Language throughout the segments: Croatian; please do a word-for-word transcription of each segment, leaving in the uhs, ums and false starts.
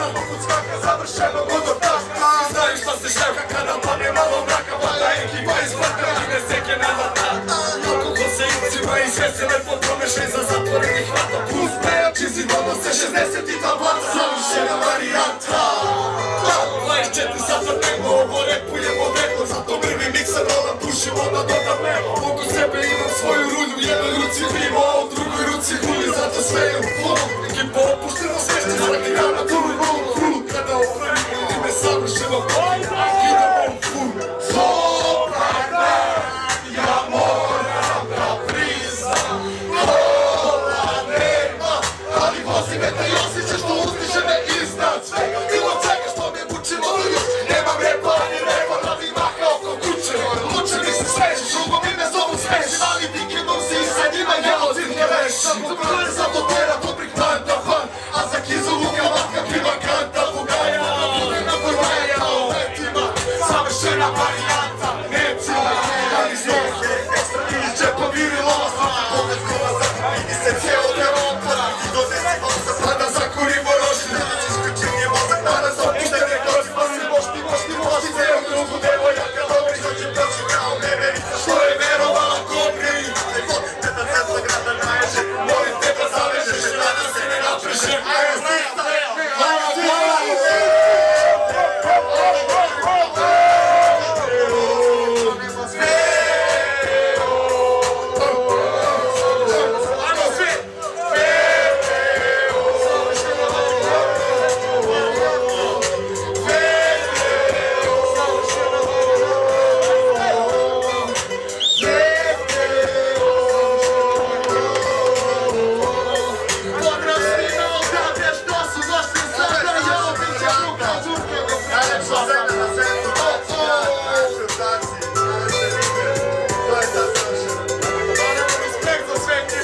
poput skaka završeno godom taka. Svi znaju šta se šljaka kada padne malo mraka, vada ekipa iz blaka ime seke na vrata. Alkohol se incima i sve se lepo promeša iza zatvorenih vrata. Plus prejači zidoma se šezdeset i dva blata. Završena varijanta. dvadeset četiri sata dnevno, ovo repujemo veko, zato prvi mikser rolam, pušimo da dodam memo. Oko sebe imam svoju rulju, u jednoj ruci pivo, a u drugoj ruci hulju, zato sve je u flow. Ekipa opušteno svešte, svaki dan na turu rolu, rulu. Kada opravimo ime savršeno godina, idemo u furu. Zoprana, ja moram da priznam, kola nema, ali vozi me taj osjećaj što uzdiše me iznad svega. Bilo čega što me muči mogu još, nemam repa ani repa, da bi mahao ko kuće. Luče mi se sveži, drugom ime zovu sveži, ali vikendom si i sa njima ja odzim ne vešam. Sam do tera dobrih planta fan, a za kizu luka matka piva kanta. Bugaja, bude na prvaja kao letima, savršena varijanta, necima. Ali znose, ekstra iz džepa viri losa, opet kola zakra, vidi se cijelo Europa. I do desi nosa, pada zakurimo rošlje, isključenje mozak, danas opuštene koci, pa si mošti, mošti, mošti, ceo drugu devojaka, dobri, što će proći kao neverica, što je verovala kobri. Aj vod, teta svetla grada naježe, molim te da zavežeš, jer rada se ne napreže. Ajde, snista, hvala, hvala!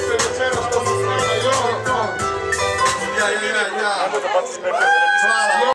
Ja, ja, ja, ja.